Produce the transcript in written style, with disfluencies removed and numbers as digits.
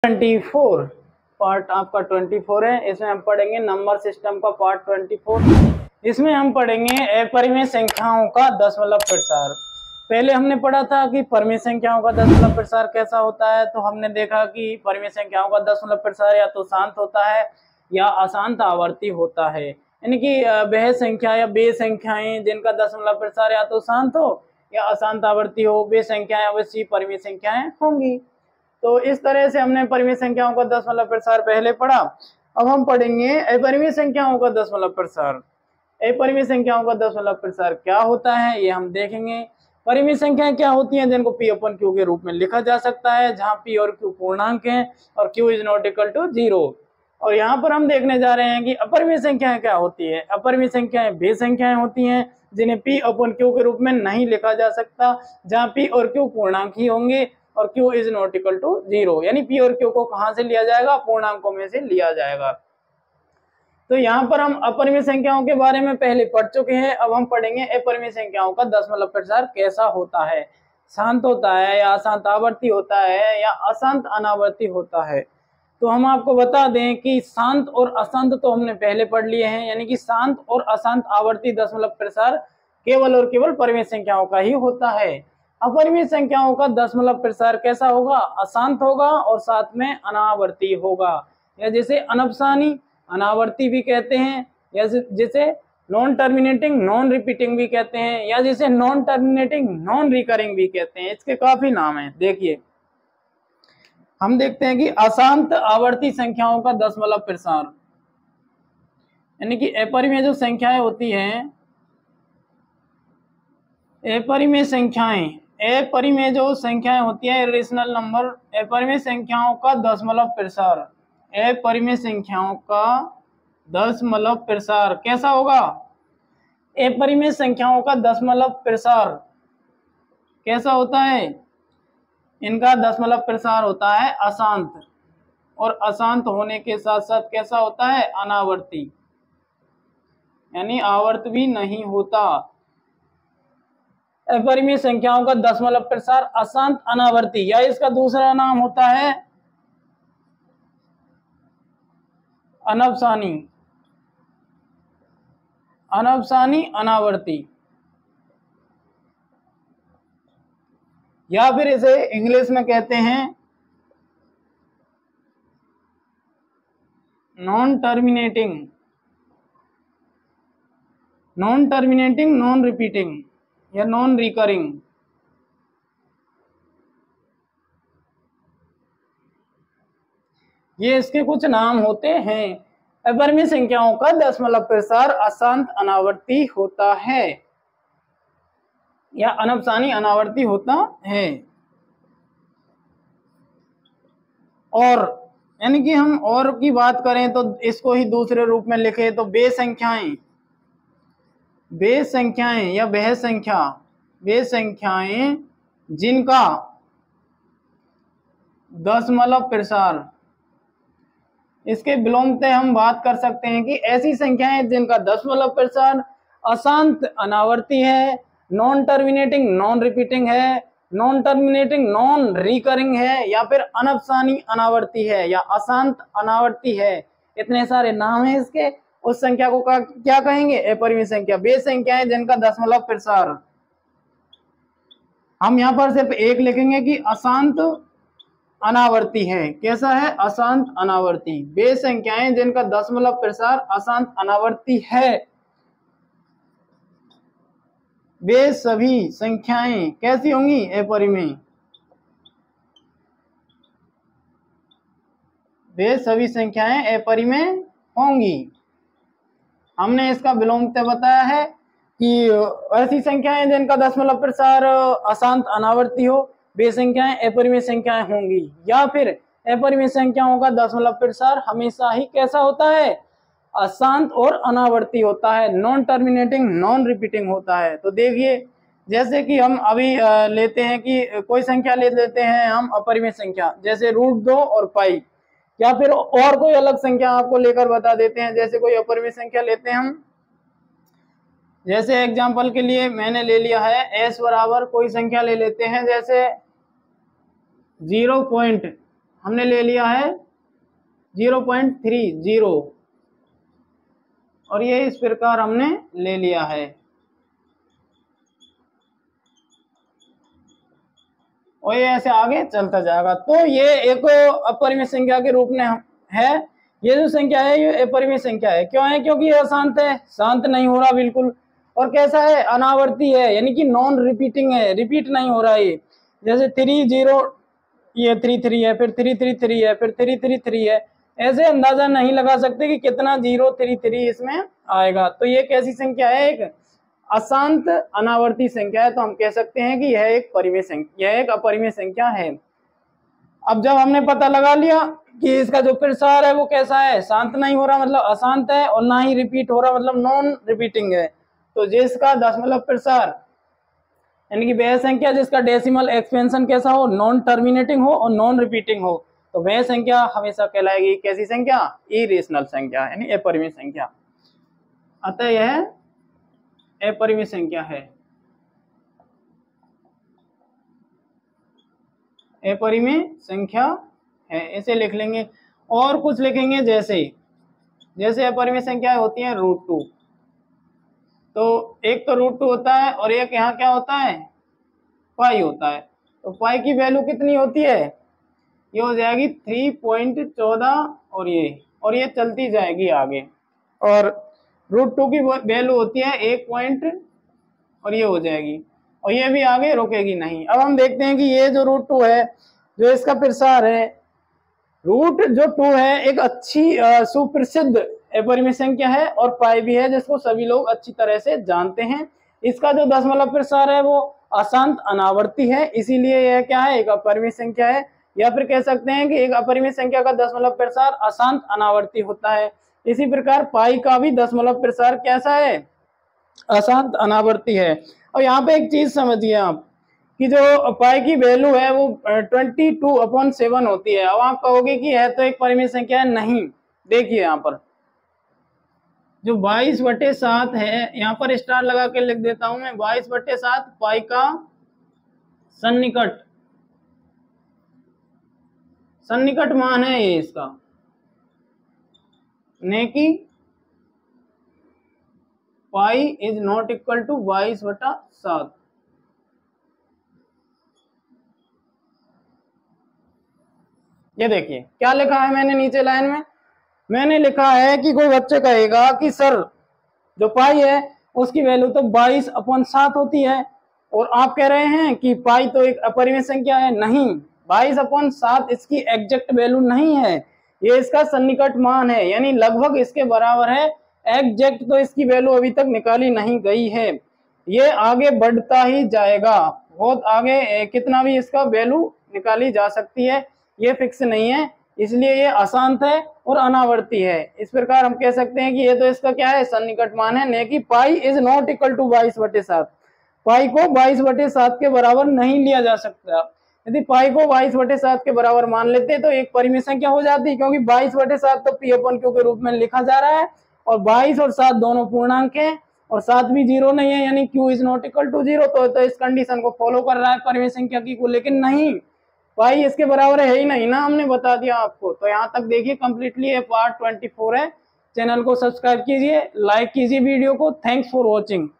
24 part आपका 24 है। इसमें हम पढ़ेंगे नंबर सिस्टम का पार्ट 24। इसमें हम पढ़ेंगे अपरिमेय संख्याओं का दशमलव प्रसार। पहले हमने पढ़ा था कि परिमेय संख्याओं का दशमलव प्रसार कैसा होता है। तो हमने देखा कि परिमेय संख्याओं का दशमलव प्रसार या तो शांत होता है या अशांत आवर्ती होता है, यानी कि वह संख्या या वे संख्याएं जिनका दशमलव प्रसार या तो शांत हो या अशांत आवर्ती हो, वे संख्याएं अवश्य परिमेय संख्याएं होंगी। तो इस तरह से हमने परिमेय संख्याओं का दशमलव प्रसार पहले पढ़ा। अब हम पढ़ेंगे अपरिमेय संख्याओं का दशमलव प्रसार। अपरिमेय संख्याओं का दशमलव प्रसार क्या होता है ये हम देखेंगे। परिमेय संख्याएं क्या होती हैं जिनको P अपन Q के रूप में लिखा जा सकता है, जहां P और Q पूर्णांक हैं और Q is not equal to 0। और यहाँ पर हम देखने जा रहे हैं कि अपरिमेय संख्याएं क्या होती है। अपरिमेय संख्याएं वे संख्याएं होती हैं जिन्हें P अपन Q के रूप में नहीं लिखा जा सकता, जहां P और Q पूर्णांक ही होंगे और Q is not equal to 0, यानी P और Q को कहां से लिया जाएगा, पूर्णांकों में से लिया जाएगा। तो यहाँ पर हम अपरिमेय संख्याओं के बारे में पहले पढ़ चुके हैं। अब हम पढ़ेंगे अपरिमेय संख्याओं का दशमलव प्रसार कैसा होता है, शांत होता है या अशांत आवर्ती होता है या अशांत अनावर्ती होता है। तो हम आपको बता दें कि शांत और अशांत तो हमने पहले पढ़ लिए हैं, यानी कि शांत और अशांत आवर्ती दशमलव प्रसार केवल और केवल परिमेय संख्याओं का ही होता है। अपरिमेय संख्याओं का दशमलव प्रसार कैसा होगा, अशांत होगा और साथ में अनावर्ती होगा, या जिसे अनपसानी अनावर्ती भी कहते हैं, या जिसे नॉन टर्मिनेटिंग नॉन रिपीटिंग भी कहते हैं, या जिसे नॉन टर्मिनेटिंग नॉन रिकरिंग भी कहते हैं। इसके काफी नाम हैं। देखिए हम देखते हैं कि अशांत आवर्ती संख्याओं का दशमलव प्रसार, यानी कि अपरिमेय जो संख्याएं होती हैं, अपरिमेय जो संख्याएं होती है इरेशनल नंबर, अपरिमेय संख्याओं का दशमलव प्रसार, अपरिमेय संख्याओं का दशमलव प्रसार कैसा होगा। अपरिमेय संख्याओं का दशमलव प्रसार कैसा होता है, इनका दशमलव प्रसार होता है अशांत, और अशांत होने के साथ साथ कैसा होता है, अनावर्ती, यानी आवर्त भी नहीं होता। अपरिमेय संख्याओं का दशमलव प्रसार अशांत अनावर्ती, या इसका दूसरा नाम होता है अनपसानी अनावर्ती, या फिर इसे इंग्लिश में कहते हैं नॉन टर्मिनेटिंग नॉन रिपीटिंग या नॉन रिकरिंग। ये इसके कुछ नाम होते हैं। अपरिमेय संख्याओं का दशमलव प्रसार अशांत अनावर्ती होता है या अनपसानी अनावर्ती होता है। और यानी कि हम और की बात करें तो इसको ही दूसरे रूप में लिखे तो वे संख्याएं या वे संख्याएं जिनका दशमलव प्रसार, इसके विलोमते हम बात कर सकते हैं कि ऐसी संख्याएं जिनका दशमलव प्रसार अशांत अनावर्ती है, नॉन टर्मिनेटिंग नॉन रिपीटिंग है, नॉन टर्मिनेटिंग नॉन रिकरिंग है, या फिर अनपसानी अनावर्ती है या अशांत अनावर्ती है। इतने सारे नाम हैं इसके। उस संख्या को क्या कहेंगे, अपरिमेय संख्या। वे संख्याएं जिनका दशमलव प्रसार, हम यहाँ पर सिर्फ एक लिखेंगे कि अशांत अनावर्ती है। कैसा है, अशांत अनावर्ती। वे संख्याएं जिनका दशमलव प्रसार अशांत अनावर्ती है, वे सभी संख्याएं कैसी होंगी, अपरिमेय। वे सभी संख्याएं अपरिमेय होंगी। हमने इसका विलोमते बताया है कि ऐसी संख्याएं जिनका दशमलव प्रसार अशांत अनावर्ती हो, वे संख्याएं अपरिमेय संख्याएं होंगी। या फिर अपरिमेय संख्याओं का दशमलव प्रसार हमेशा ही कैसा होता है, अशांत और अनावर्ती होता है, नॉन टर्मिनेटिंग नॉन रिपीटिंग होता है। तो देखिए जैसे कि हम अभी लेते हैं कि कोई संख्या ले लेते हैं हम अपरिमेय संख्या, जैसे √2 और पाई, या फिर और कोई अलग संख्या आपको लेकर बता देते हैं। जैसे कोई अपरिमेय संख्या लेते हैं हम, जैसे एग्जांपल के लिए मैंने ले लिया है s बराबर कोई संख्या ले लेते हैं, जैसे हमने ले लिया है 0.30 और ये इस प्रकार हमने ले लिया है और ये ऐसे आगे चलता जाएगा। तो ये एक अपरिमेय संख्या के रूप में है। ये जो संख्या है ये अपरिमेय संख्या है। क्यों है? क्योंकि ये अशांत है, शांत नहीं हो रहा बिल्कुल। और कैसा है? अनावर्ती है, यानी कि नॉन रिपीटिंग है, रिपीट नहीं हो रहा है। जैसे 30 ये 33 है, फिर 333 है, फिर 333 है, ऐसे अंदाजा नहीं लगा सकते कि कितना 033 इसमें आएगा। तो ये कैसी संख्या है? एक अशांत अनावर्ती संख्या है। तो हम कह सकते हैं कि यह एक परिमेय संख्या, यह एक अपरिमेय संख्या है। अब जब हमने पता लगा लिया कि इसका जो प्रसार है वो कैसा है, शांत नहीं हो रहा मतलब अशांत है, और ना ही रिपीट हो रहा मतलब नॉन रिपीटिंग है, तो जिसका दशमलव प्रसार यानी कि वह संख्या जिसका डेसिमल एक्सपेंशन कैसा हो, नॉन टर्मिनेटिंग हो और नॉन रिपीटिंग हो, तो वह संख्या हमेशा कहलाएगी कैसी संख्या? इरेशनल संख्या, यानी अपरिमेय संख्या। अतः यह अपरिमेय संख्या है, अपरिमेय संख्या है, ऐसे लिख लेंगे। और कुछ लिखेंगे जैसे अपरिमेय संख्याएं होती हैं √2, तो एक तो √2 होता है और एक यहाँ क्या होता है? पाई होता है। तो पाई की वैल्यू कितनी होती है? ये हो जाएगी 3.14 और ये चलती जाएगी आगे। और √2 की वैल्यू होती है 1 और ये हो जाएगी, और ये भी आगे रुकेगी नहीं। अब हम देखते हैं कि ये जो √2 है, जो इसका प्रसार है, √2 है एक अच्छी सुप्रसिद्ध अपरिमेय संख्या है, और पाई भी है जिसको सभी लोग अच्छी तरह से जानते हैं। इसका जो दशमलव प्रसार है वो अशांत अनावर्ती है, इसीलिए यह क्या है? एक अपरिमेय संख्या है। या फिर कह सकते हैं कि एक अपरिमेय संख्या का दशमलव प्रसार अशांत अनावर्ती होता है। इसी प्रकार पाई का भी दशमलव प्रसार कैसा है? अशांत अनावर्ती है। और यहाँ पे एक चीज समझिए आप कि जो पाई की वैल्यू है वो 22/7 होती है। अब आप कहोगे कि यह तो एक परिमेय संख्या है। नहीं, देखिए यहाँ पर जो 22/7 है, यहाँ पर स्टार लगा के लिख देता हूं मैं, 22/7 पाई का सन्निकट मान है ये इसका, ने कि pi is not equal to 22/7। ये देखिए क्या लिखा है मैंने नीचे लाइन में, मैंने लिखा है कि कोई बच्चे कहेगा कि सर जो पाई है उसकी वैल्यू तो 22/7 होती है, और आप कह रहे हैं कि पाई तो एक अपरिमेय संख्या है। नहीं, 22/7 इसकी एग्जैक्ट वैल्यू नहीं है, ये इसका सन्निकट मान है, यानी लगभग इसके बराबर है। एग्जैक्ट तो इसकी वैल्यू अभी तक निकाली नहीं गई है, ये आगे बढ़ता ही जाएगा, बहुत आगे कितना भी इसका वैल्यू निकाली जा सकती है, ये फिक्स नहीं है, इसलिए ये अशांत है और अनावर्ती है। इस प्रकार हम कह सकते हैं कि ये तो इसका क्या है? सन्निकट मान है, ने कि pi is not equal to 22/7। Pi को 22/7 के बराबर नहीं लिया जा सकता। यदि पाई को 22/7 के बराबर मान लेते तो एक परिमेय संख्या हो जाती, क्योंकि 22/7 तो P/Q के रूप में लिखा जा रहा है, और 22 और 7 दोनों पूर्णांक हैं, और 7 भी 0 नहीं है, यानी Q is not equal to 0। तो इस कंडीशन को फॉलो कर रहा है परिमेय संख्या की को, लेकिन नहीं, पाई इसके बराबर है ही नहीं ना, हमने बता दिया आपको। तो यहाँ तक देखिए कंप्लीटली ये पार्ट 24 है। चैनल को सब्सक्राइब कीजिए, लाइक कीजिए वीडियो को। Thanks for watching.